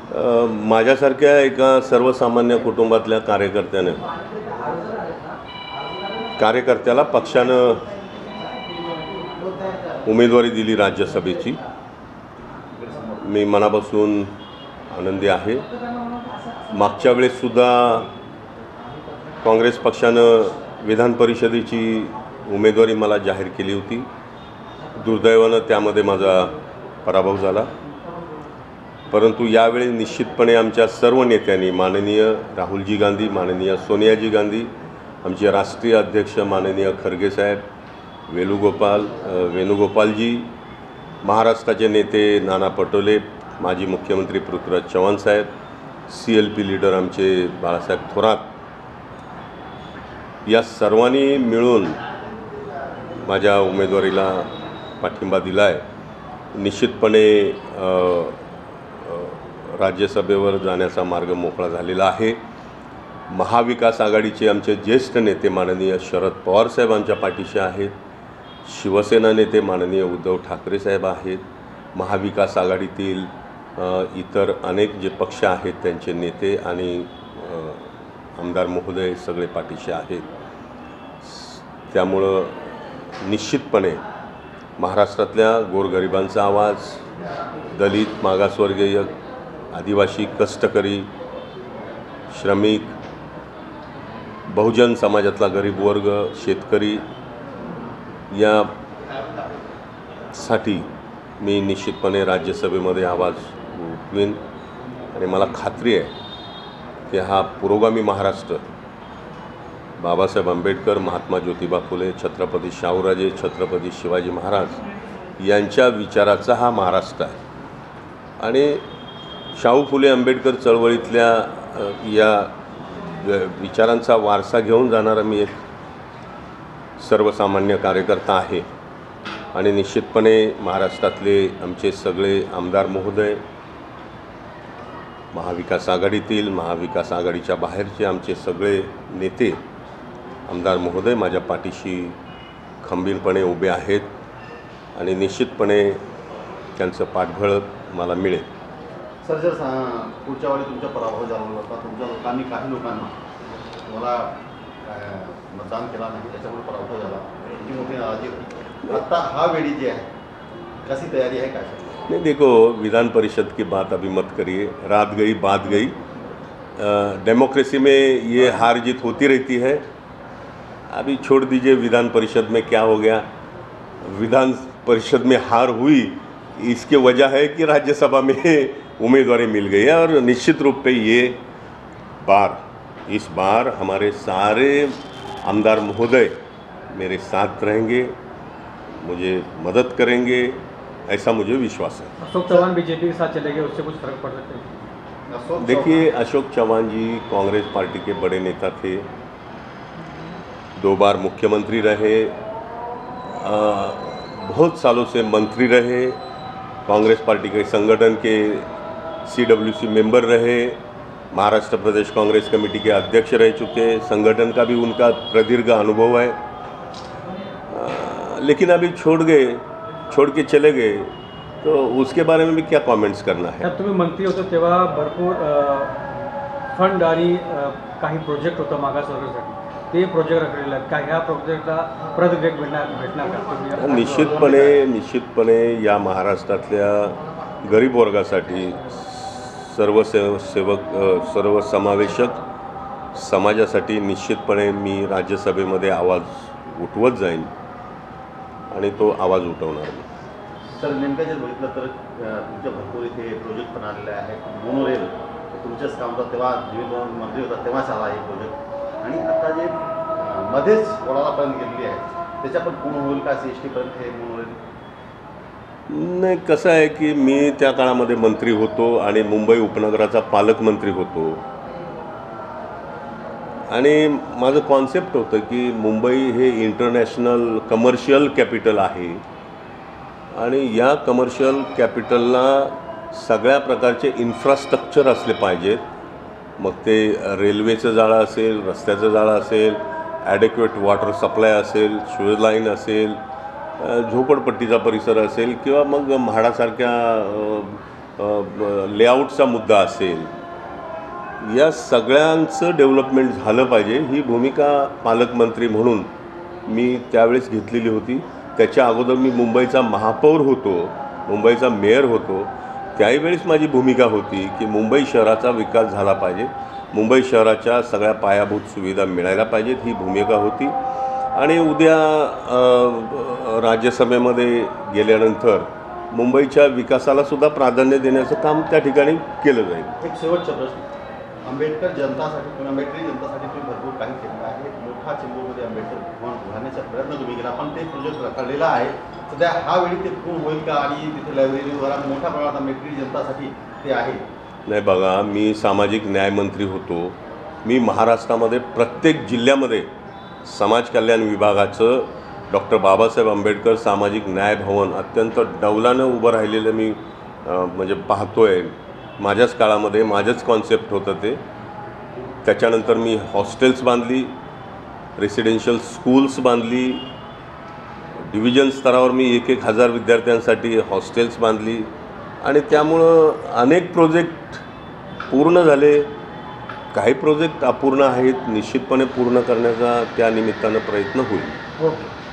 माझ्यासारख्या एका सर्वसामान्य कुटुंबातल्या कार्यकर्त्याला पक्षानं उमेदवारी दिली राज्यसभेची. मी मनापासून आनंदी आहे. मागच्या वेळेससुद्धा काँग्रेस पक्षानं विधान परिषदेची उमेदवारी मला जाहीर केली होती. दुर्दैवानं त्यामध्ये माझा पराभव झाला. परंतु यावेळी निश्चितपणे आमच्या सर्व नेत्यांनी, माननीय राहुलजी गांधी, माननीय सोनियाजी गांधी, आमचे राष्ट्रीय अध्यक्ष माननीय खरगे साहेब, वेणुगोपालजी, महाराष्ट्राचे नेते नाना पटोले, माजी मुख्यमंत्री पृथ्वीराज चव्हाण साहेब, CLP लीडर आमचे बाळासाहेब थोरात, या सर्वांनी मिळून माझ्या उमेदवारीला पाठिंबा दिला आहे. निश्चितपणे राज्यसभेवर जाण्याचा मार्ग मोकळा झालेला आहे. महाविकास आघाडीचे आमचे ज्येष्ठ नेते माननीय शरद पवार साहेब आमच्या पाठीशी आहेत. शिवसेना नेते माननीय उद्धव ठाकरे साहेब आहेत. महाविकास आघाडीतील इतर अनेक जे पक्ष आहेत त्यांचे नेते आणि आमदार महोदय सगळे पाठीशी आहेत. त्यामुळं निश्चितपणे महाराष्ट्रातल्या गोरगरिबांचा आवाज, दलित, मागासवर्गीय, आदिवासी, कष्टकरी, श्रमिक, बहुजन समाजातला गरीब वर्ग, शेतकरी यासाठी मी निश्चितपणे राज्यसभेमध्ये आवाज उठवीन. आणि मला खात्री आहे की हा पुरोगामी महाराष्ट्र बाबासाहेब आंबेडकर, महात्मा ज्योतिबा फुले, छत्रपती शाहूराजे, छत्रपती शिवाजी महाराज यांच्या विचाराचा हा महाराष्ट्र आहे. आणि शाहू फुले आंबेडकर चळवळीतल्या या विचारांचा वारसा घेऊन जाणारा मी एक सर्वसामान्य कार्यकर्ता आहे. आणि निश्चितपणे महाराष्ट्रातले आमचे सगळे आमदार महोदय, महाविकास आघाडीतील, महाविकास आघाडीच्या बाहेरचे आमचे सगळे नेते, आमदार महोदय माझ्या पाठीशी खंबीरपणे उभे आहेत. आणि निश्चितपणे त्यांचं पाठबळ मला मिळेल. सर, जर पुढच्या वेळी तुमचा पराभव झाला होता, तुमच्या लोकांनी, काही लोकांना तुम्हाला मतदान केला नाही, त्याच्यामुळे पराभव झाला, तुमची मोठी नाराजी होती. आता हा वेळी जी आहे, कशी तयारी आहे काय? नहीं, देखो, विधान परिषद की बात अभी मत करिए. रात गई बात गई. डेमोक्रेसी में ये हार जीत होती रहती है. अभी छोड़ दीजिए विधान परिषद में क्या हो गया. विधान परिषद में हार हुई, इसके वजह है कि राज्यसभा में उम्मीदवारी मिल गई है. और निश्चित रूप पे इस बार हमारे सारे आमदार महोदय मेरे साथ रहेंगे, मुझे मदद करेंगे, ऐसा मुझे विश्वास है. अशोक चौहान बीजेपी के साथ चले गए, उससे कुछ फर्क पड़ सकता है? देखिए, अशोक चौहान जी कांग्रेस पार्टी के बड़े नेता थे, 2 बार मुख्यमंत्री रहे, बहुत सालों से मंत्री रहे, कांग्रेस पार्टी के संगठन के CWC मेंबर रहे, महाराष्ट्र प्रदेश कांग्रेस कमेटी के अध्यक्ष रह चुके, संगठन का भी उनका प्रदीर्घ अनुभव है. लेकिन अभी छोड़ के चले गए, तो उसके बारे में भी क्या कमेंट्स करना है. तुम्ही मंत्री होतो तेव्हा भरपूर फंड आणि काही प्रोजेक्ट होतं मागासवर्गासाठी, ते प्रोजेक्ट रखलेले आहेत का? ह्या प्रोजेक्टला परत वेग भेटणार का? निश्चितपणे या महाराष्ट्रातल्या गरीब वर्गासाठी सर्वसमावेशक समाजासाठी निश्चितपणे मी राज्यसभेमध्ये आवाज उठवत जाईन आणि तो आवाज उठवणार मी. सर, नेमकं जर बघितलं तर तुमच्या भरपूर इथे प्रोजेक्ट पण आलेले आहेत. मोनोरेल तुमच्याच काम होतं तेव्हा, जेव्हा मंत्री होता तेव्हाच आला हे प्रोजेक्ट. आणि आता जे मध्येच वडाळापर्यंत गेलेली आहे, त्याच्या पण पूर्ण होईल का CST पर्यंत हे मोनोरेल? नाही, कसं आहे की मी त्या काळामध्ये मंत्री होतो आणि मुंबई उपनगराचा पालकमंत्री होतो. आणि माझं कॉन्सेप्ट होतं की मुंबई हे इंटरनॅशनल कमर्शियल कॅपिटल आहे आणि या कमर्शियल कॅपिटलला सगळ्या प्रकारचे इन्फ्रास्ट्रक्चर असले पाहिजेत. मग ते रेल्वेचं जाळं असेल, रस्त्याचं जाळं असेल, ॲडेक्वेट वॉटर सप्लाय असेल, शुअर लाईन असेल, झोपडपट्टीचा परिसर असेल किंवा मग म्हाडासारख्या लेआउटचा मुद्दा असेल, या सगळ्यांचं डेव्हलपमेंट झालं पाहिजे ही भूमिका पालकमंत्री म्हणून मी त्यावेळेस घेतलेली होती. त्याच्या अगोदर मी मुंबईचा महापौर होतो, मुंबईचा मेयर होतो. त्याही वेळेस माझी भूमिका होती की मुंबई शहराचा विकास झाला पाहिजे, मुंबई शहराच्या सगळ्या पायाभूत सुविधा मिळायला पाहिजेत ही भूमिका होती. आणि उद्या राज्यसभेमध्ये गेल्यानंतर मुंबईच्या विकासालासुद्धा प्राधान्य देण्याचं काम त्या ठिकाणी केलं जाईल. एक शेवटचा प्रश्न, आंबेडकर जनतासाठी किंवा आंबेडकरी जनतासाठी तुम्ही भरपूर काही केलेलं आहे. मोठा चेंबूरमध्ये आंबेडकर भवन उभारण्याचा प्रयत्न तुम्ही केला, पण ते प्रोजेक्ट रखडलेला आहे. सध्या हा वेळी ते पूर्ण होईल का? आणि तिथे लायब्ररीद्वारा मोठ्या प्रमाणात आंबेडकरी जनतासाठी ते आहे. नाही बघा, मी सामाजिक न्यायमंत्री होतो. मी महाराष्ट्रामध्ये प्रत्येक जिल्ह्यामध्ये समाज कल्याण विभागाचं डॉक्टर बाबासाहेब आंबेडकर सामाजिक न्याय भवन अत्यंत डौलानं उभं राहिलेलं मी म्हणजे पाहतो आहे. माझ्याच काळामध्ये माझंच कॉन्सेप्ट होतं ते. त्याच्यानंतर मी हॉस्टेल्स बांधली, रेसिडेन्शियल स्कूल्स बांधली, डिव्हिजन स्तरावर मी 1,000 विद्यार्थ्यांसाठी हॉस्टेल्स बांधली. आणि त्यामुळं अनेक प्रोजेक्ट पूर्ण झाले, काही प्रोजेक्ट अपूर्ण आहेत. निश्चितपणे पूर्ण करण्याचा त्या निमित्तानं प्रयत्न होईल. ओके.